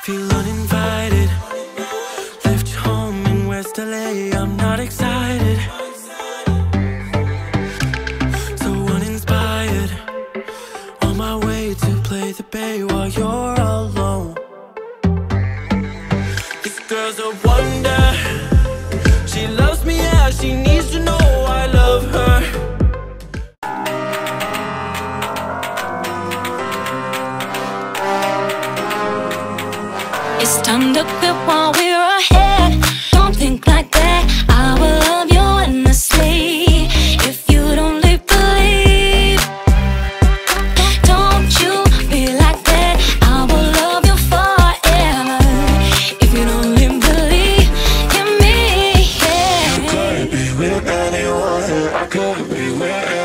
feel uninvited. Left you home in West LA, I'm not excited. So uninspired, on my way to play the bay while you're alone. This girl's a wonder. She loves me, yeah, she needs to know I love her. It's time to quit while we're ahead. Don't think like that. I will love you endlessly. If you don't believe, don't you be like that. I will love you forever. If you don't believe in me, yeah. You could be with anyone, I could be with anyone.